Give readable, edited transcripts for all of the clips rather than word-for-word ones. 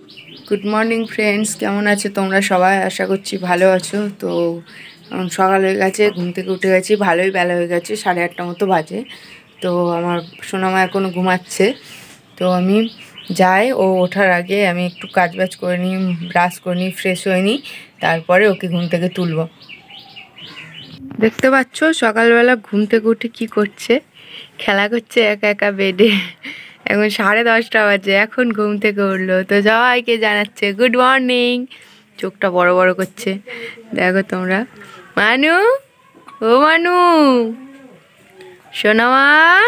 Good morning friends, কেমন আছো তোমরা সবাই? আশা করছি ভালো আছো। তো সকাল হয়ে গেছে, ঘুম থেকে উঠে গেছি, ভালোই বেলা হয়ে গেছে, 8:30 মতো বাজে। তো আমার সোনামা এখনও ঘুমাচ্ছে। তো আমি যাই, ও ওঠার আগে আমি একটু কাজ বাজ করে নিই, ব্রাশ করে নিই, ফ্রেশ হয়ে নিই, তারপরে ওকে ঘুম থেকে তুলব। দেখতে পাচ্ছ সকালবেলা ঘুম থেকে উঠে কি করছে, খেলা করছে একা একা বেডে। এখন 10:30 বাজে, এখন ঘুম থেকে উঠলো। তো সবাইকে জানাচ্ছে গুড মর্নিং, চোখটা বড় বড় করছে। দেখো তোমরা। মানু, ও মানু, সোনামা,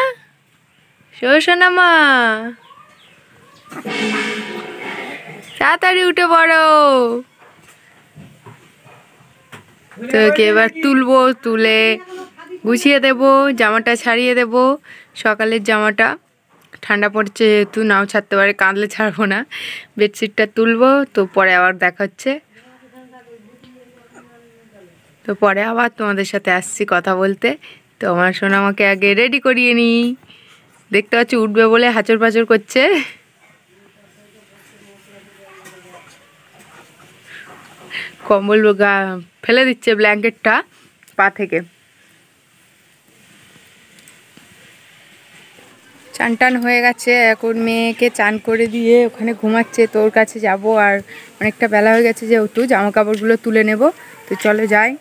সোনামা, তাড়াতাড়ি উঠে পড়ো। তো ওকে এবার তুলবো, তুলে গুছিয়ে দেবো, জামাটা ছাড়িয়ে দেবো। সকালের জামাটা ঠান্ডা পড়ছে যেহেতু নাও ছাড়তে পারে, কাঁদলে ছাড়বো না। বেডশিটটা তুলবো, তো পরে আবার দেখা হচ্ছে। তো পরে আবার তোমাদের সাথে আসছি কথা বলতে। তো আমার সোনা আমাকে আগে রেডি করিয়ে নিই। দেখতে পাচ্ছি উঠবে বলে হাঁচর পাঁচর করছে। কম্বল ফেলে দিচ্ছে ব্ল্যাঙ্কেটটা পা থেকে। চান টান হয়ে গেছে, এখন মেয়েকে চান করে দিয়ে ওখানে ঘুমাচ্ছে। তোর কাছে যাব, আর অনেকটা বেলা হয়ে গেছে যেহেতু জামা কাপড়গুলো তুলে নেব। তো চলো যাই।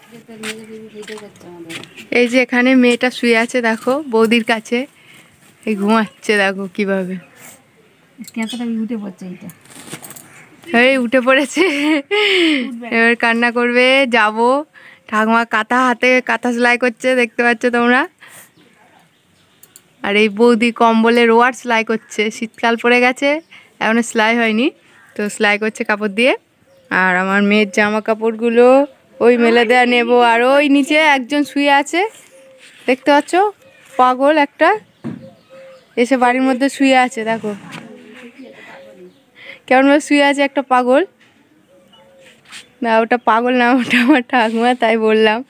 এই যে এখানে মেয়েটা শুয়ে আছে, দেখো বৌদির কাছে, এই ঘুমাচ্ছে, দেখো কিভাবে উঠে পড়ছে। এই উঠে পড়েছে, এবার কান্না করবে। যাব, ঠাকুমা কাঁথা হাতে কাঁথা সেলাই করছে, দেখতে পাচ্ছ তোমরা। আর এই বৌদি কম্বলে রোয়ার সেলাই করছে, শীতকাল পড়ে গেছে, এখনো সেলাই হয়নি, তো সেলাই করছে কাপড় দিয়ে। আর আমার মেয়ের জামা কাপড়গুলো ওই মেলে দেওয়া নেব। আর ওই নিচে একজন শুয়ে আছে, দেখতে পাচ্ছ, পাগল একটা এসে বাড়ির মধ্যে শুয়ে আছে, দেখো কেমনভাবে শুয়ে আছে একটা পাগল। না ওটা পাগল না, ওটা আমার ঠাকুমা, তাই বললাম।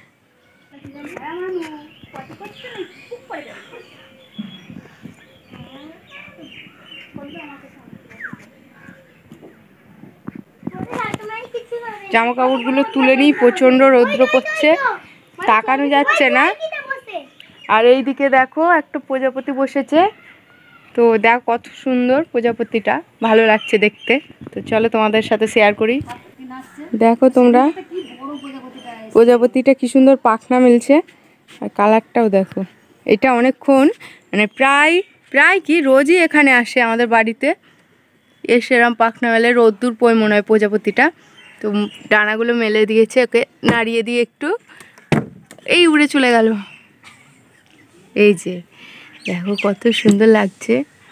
জামা কাপড়গুলো তুলে নিই, প্রচণ্ড রৌদ্র করছে, তাকানো যাচ্ছে না। আর এইদিকে দেখো একটা প্রজাপতি বসেছে, তো দেখো কত সুন্দর প্রজাপতিটা, ভালো লাগছে দেখতে। তো চলো তোমাদের সাথে শেয়ার করি। দেখো তোমরা প্রজাপতিটা কি সুন্দর পাখনা মেলছে, আর কালারটাও দেখো। এটা অনেকক্ষণ, মানে প্রায় প্রায় কি রোজই এখানে আসে আমাদের বাড়িতে, এসে এরম পাখনা মেলে, রোদ্দুর পয় মনে হয় প্রজাপতিটা। তো ডানাগুলো মেলে দিয়েছে, ওকে নাড়িয়ে দিয়ে একটু, এই উড়ে চলে গেল। এই যে দেখো কত সুন্দর লাগছে।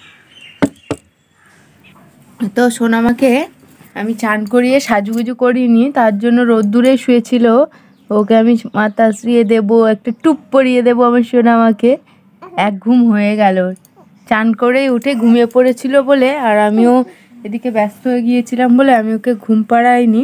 তো সোনামাকে আমি চান করিয়ে সাজুগুজু করিনি, তার জন্য রোদ্দুরে শুয়েছিল। ওকে আমি মাথা শুয়ে দেবো, একটা টুপ পরিয়ে দেবো আমার সোনামাকে। এক ঘুম হয়ে গেল, চান করেই উঠে ঘুমিয়ে পড়েছিল বলে, আর আমিও এদিকে ব্যস্ত হয়ে গিয়েছিলাম বলে আমি ওকে ঘুম পাড়াইনি,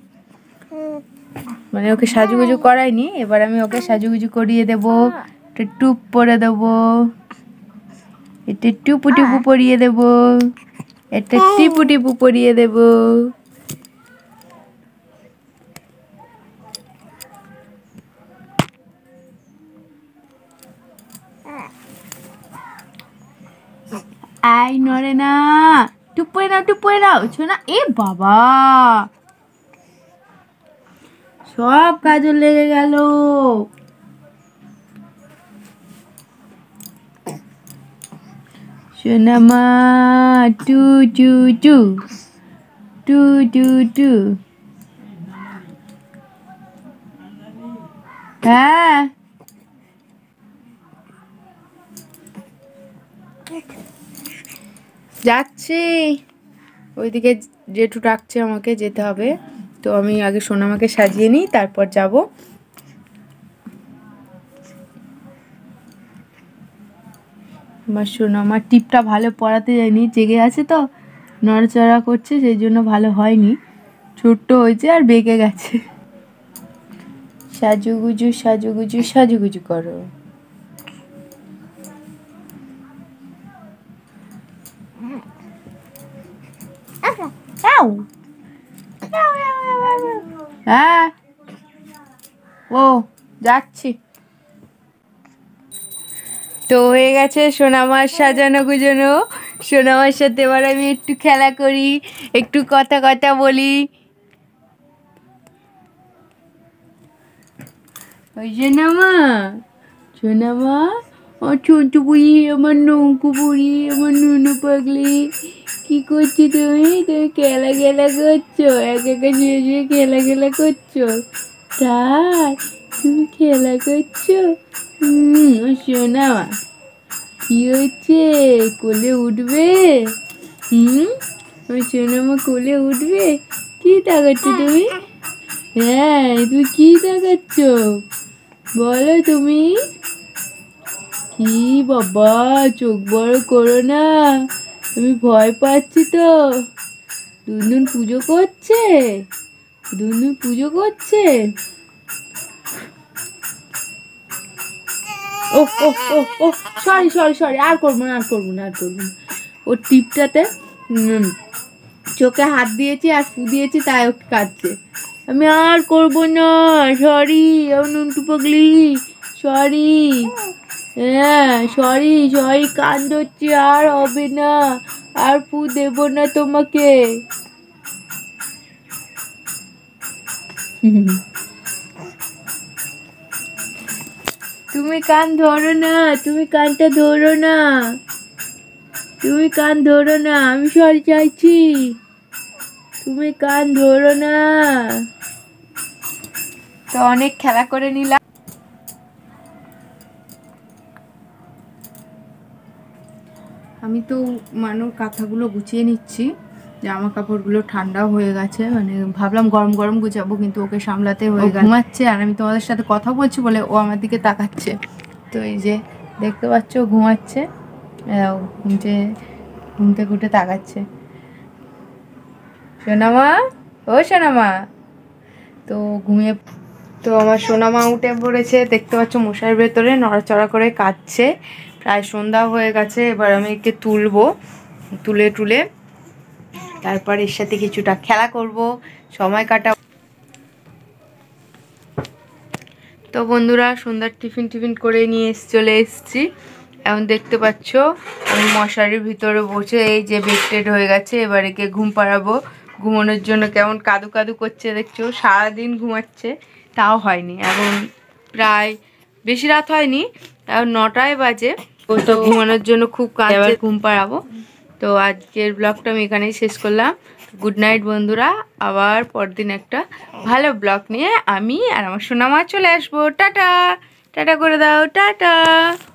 মানে ওকে সাজুগুজু করাইনি। এবার আমি ওকে সাজুগুজু করিয়ে দেবো, একটা টুপ পরে দেবো, একটা টুপু টুপু পরিয়ে দেবো, একটা টিপু টিপু পরিয়ে দেবো। আই নড়ে না, টুপ পরে নাও, টুপ পরে নাও শোনা। এ বাবা, সব কাজল লেগে গেল। সোনামা টু টু টু টু টু টু। হ্যাঁ যাচ্ছি, ওইদিকে জেঠু ডাকছে, আমাকে যেতে হবে। তো আমি আগে সোনামাকে সাজিয়ে নিই, তারপর যাব। আমার সোনামার টিপটা ভালো পরাতে যায়নি, জেগে আছে তো, নড়াচড়া করছে, সেই জন্য ভালো হয়নি, ছোট্ট হয়েছে আর বেঁকে গেছে। সাজুগুজু সাজুগুজু সাজুগুজু করো। মিয়াও। হ্যাঁ ও যাচ্ছি। তো হয়ে গেছে সোনামার সাজানো গুজানো। সোনামার সাথে এবার আমি একটু খেলা করি, একটু কথা কথা বলি। ওই সোনামা, সোনামা, ও ছোট বুড়ি, আমার নৌকো বুড়ি, আমার নুনু পাগলি, কি করছো তুমি? তুমি খেলা খেলা করছো, একা একা শুয়ে শুয়ে খেলা খেলা করছো? তাই তুমি খেলা করছো? ও সোনামা, কি হচ্ছে? কোলে উঠবে? ওই সোনামা কোলে উঠবে? কি তাকাচ্ছ তুমি? হ্যাঁ তুমি কি তাকাচ্ছ বলো তুমি? কি বাবা, চোখ বড় করো না, আমি ভয় পাচ্ছি তো। দুনদুন পুজো করছে, দুনদুন পুজো করছে। ও ও ও ও, সরি সরি সরি, আর করবো না, আর করবো না, আর করবো না। ওর টিপটাতে চোখে হাত দিয়েছি আর ফু দিয়েছি, তাই ও কাঁদছে। আমি আর করবো না, সরি, আমার নুনটু পাগলি, সরি। হ্যাঁ সরি সরি, কান ধরছি, আর হবে না, আর ফু দেবো না তোমাকে। তুমি কান ধরো না, তুমি কানটা ধরো না, তুমি কান ধরো না, আমি সরি চাইছি, তুমি কান ধরো না। তো অনেক খেলা করে নিলাম। আমি তো কাঁথাগুলো গুছিয়ে নিচ্ছি, জামা কাপড়গুলো ঠান্ডাও হয়ে গেছে, মানে ভাবলাম গরম গরম গুছাবো, কিন্তু ওকে সামলাতে হয়ে ঘুমাচ্ছে, আর আমি তোমাদের সাথে কথা বলছি বলে ও আমার দিকে তাকাচ্ছে। তো এই যে দেখতে পাচ্ছ ঘুমাচ্ছে, ঘুম থেকে উঠে তাকাচ্ছে। সোনামা, ও সোনামা, তো ঘুমিয়ে, তো আমার সোনামা উঠে পড়েছে, দেখতে পাচ্ছ মশারির ভেতরে নড়াচড়া করে কাঁদছে। প্রায় সন্ধ্যা হয়ে গেছে, এবার আমি একে তুলবো, তুলে টুলে তারপর এর সাথে কিছুটা খেলা করব, সময় কাটা। তো বন্ধুরা, সন্ধ্যার টিফিন করে নিয়ে চলে এসেছি। এখন দেখতে পাচ্ছ আমি মশারির ভিতরে বসে, এই যে বেড টেড হয়ে গেছে, এবার একে ঘুম পাড়াবো। ঘুমানোর জন্য কেমন কাদু কাদু করছে দেখছো, সারাদিন ঘুমাচ্ছে তাও হয়নি। এখন প্রায় বেশি রাত হয়নি, এখন 9টায় বাজে। ও তো ঘুমানোর জন্য খুব কাঁদছে, এবার ঘুম পাড়াবো। তো আজকের ব্লগটা আমি এখানেই শেষ করলাম। গুড নাইট বন্ধুরা, আবার পরদিন একটা ভালো ব্লগ নিয়ে আমি আর আমার সোনামা চলে আসবো। টাটা, টাটা করে দাও, টাটা।